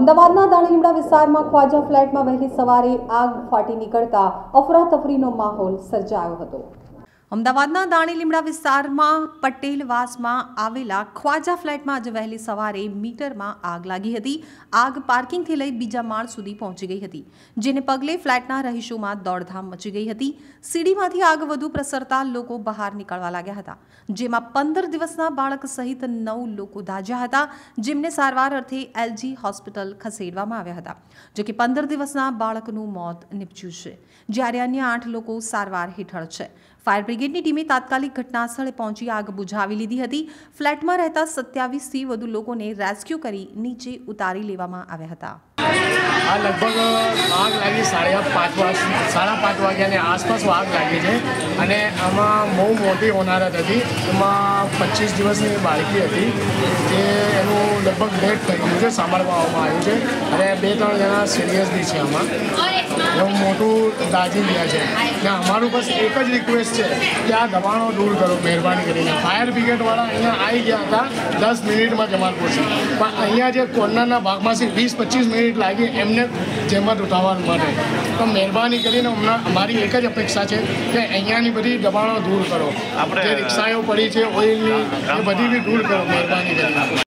અમદાવાદના દાણીલીમડા વિસ્તારમાં ખ્વાજા ફ્લેટમાં વહેલી સવારે આગ ફાટી નીકળતા અફરાતફરીનો માહોલ સર્જાયો હતો। અમદાવાદના દાણીલીમડા વિસ્તારમાં પટેલવાસમાં આવેલા ખ્વાજા ફ્લેટમાં આજે વહેલી સવારે મીટરમાં આગ લાગી હતી। આગ પાર્કિંગથી લઈ બીજા માળ સુધી પહોંચી ગઈ હતી, જેને પગલે ફ્લેટના રહીશોમાં દોડધામ મચી ગઈ હતી। સીડીમાંથી આગ વધુ પ્રસરતા લોકો બહાર નીકળવા લાગ્યા હતા, જેમાં 15 દિવસના બાળક સહિત 9 લોકો દાઝ્યા હતા, જેમને સારવાર અર્થે એલજી હોસ્પિટલ ખસેડવામાં આવ્યા હતા। જો કે 15 દિવસના બાળકનું મોત નીપજ્યું છે, જ્યારે અન્ય 8 લોકો સારવાર હેઠળ છે। ફાયર બ્રિગેડની ટીમે તાત્કાલિક ઘટનાસ્થળે પહોંચી આગ બુઝાવી લીધી હતી। ફ્લેટમાં રહેતા 27થી વધુ લોકોને રેસ્ક્યુ કરી નીચે ઉતારી લેવામાં આવ્યા હતા। આ લગભગ આગ લાગી 5:30 વાગ્યાની આસપાસ આગ લાગી છે અને આમાં બહુ મોટી હોનારત હતી। એમાં 25 દિવસની બાળકી હતી, જે એનું લગભગ ડેથ થઈ ગયું છે, સાંભળવામાં આવ્યું છે અને 2-3 જણા સિરિયસ બી છે। આમાં એવું મોટું દાઝી ગયા છે ને અમારું બસ એક જ રિક્વેસ્ટ છે કે આ દબાણો દૂર કરો મહેરબાની કરીને। ફાયર બ્રિગેડવાળા અહીંયા આવી ગયા હતા 10 મિનિટમાં જમાલપુર છે, પણ અહીંયા જે કોર્નરના ભાગમાંથી 20-25 મિનિટ લાગી એમને જેમત ઉઠાવવા માટે। તો મહેરબાની કરીને અમારી એક જ અપેક્ષા છે કે અહીંયાની બધી દબાણો દૂર કરો। જે રિક્ષાઓ પડી છે ઓઇલની એ બધી બી દૂર કરો મહેરબાની કરીને।